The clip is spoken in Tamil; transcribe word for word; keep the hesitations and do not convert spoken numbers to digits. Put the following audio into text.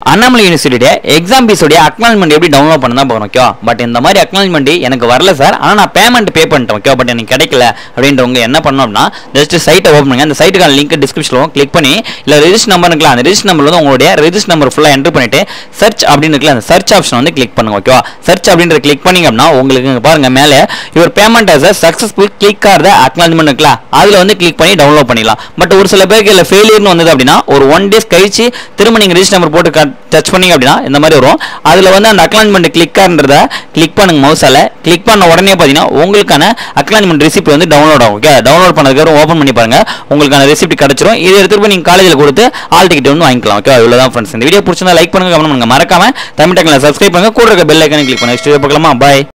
அண்ணாமலை யூனிவர்சிட்டியோட எக்ஸாம் ஃபீஸோட அக்னாலஜ்மெண்ட் எப்படி டவுன்லோட் பண்ண தான் போகிறோம். ஓகே, பட் இந்த மாதிரி அக்னாலஜ்மெண்ட் எனக்கு வரல சார், ஆனால் நான் பேமெண்ட் பே பண்ணிட்டேன். ஓகே, பட் எனக்கு கிடைக்கல அப்படின்றவங்க என்ன பண்ணணும் அப்படின்னா, ஜஸ்ட் சைட்டை ஓப்பன் பண்ணுங்க. அந்த சைட்டுக்கான லிங்க் டிஸ்கிரிப்ஷனில் கிளிக் பண்ணி இல்லை ரெஜிஸ்டர் நம்பர் இருக்கலாம், அந்த ரெஜிஸ்டர் நம்பர் வந்து உங்களுடைய ரெஜிஸ்டர் நம்பர் ஃபுல்லாக என்ட்ரு பண்ணிட்டு சர்ச் அப்படின்னு இருக்குல்ல, அந்த சர்ச் ஆப்ஷன் வந்து கிளிக் பண்ணுங்க. ஓகேவா, சர்ச் அப்படின்ற கிளிக் பண்ணிங்க அப்படின்னா உங்களுக்கு பாருங்க மேலே your payment as a successful click or the acknowledgement இருக்குல்ல, அதில் வந்து கிளிக் பண்ணி டவுன்லோட் பண்ணிடலாம். பட் ஒரு சில பேருக்கு இல்லை ஃபெயிலியர்னு வந்தது அப்படின்னா ஒரு ஒன் டேஸ் கழிச்சு திரும்ப நீங்கள் ரெஜிஸ்டர் நம்பர் போட்டு டச் பண்ணீங்க அப்படின்னா இந்த மாதிரி வரும். அதில் வந்து அந்த அக்னாலஜ்மெண்ட் கிளிக்கார்ன்றத கிளிக் பண்ணுங்க மவுஸால். கிளிக் பண்ண உடனே பார்த்தீங்கன்னா உங்களுக்கான அக்னாலஜ்மெண்ட் ரெசிப்ட் வந்து டவுன்லோட் ஆகும். ஓகே, டவுன்லோட் பண்ணதுக்கு ஓப்பன் பண்ணி பாருங்க, உங்களுக்கான ரெசிப்ட் கிடைச்சிரும். இதை எடுத்துட்டு போய் நீங்கள் காலேஜில் கொடுத்து ஆல் டிக்கெட் வந்து வாங்கிக்கலாம். ஓகே, இவ்வளோதான் ஃப்ரெண்ட்ஸ். இந்த வீடியோ பிடிச்சிருந்தா லைக் பண்ணுங்க, கமெண்ட் பண்ணுங்க, மறக்காம தமிழ் டெக்னில் சப்ஸ்கிரைப் பண்ணுங்க, கூட இருக்க பெல் ஐக்கானை கிளிக் பண்ணுங்க. ஸ்டூடியோ பார்க்கலாமா? பாய்.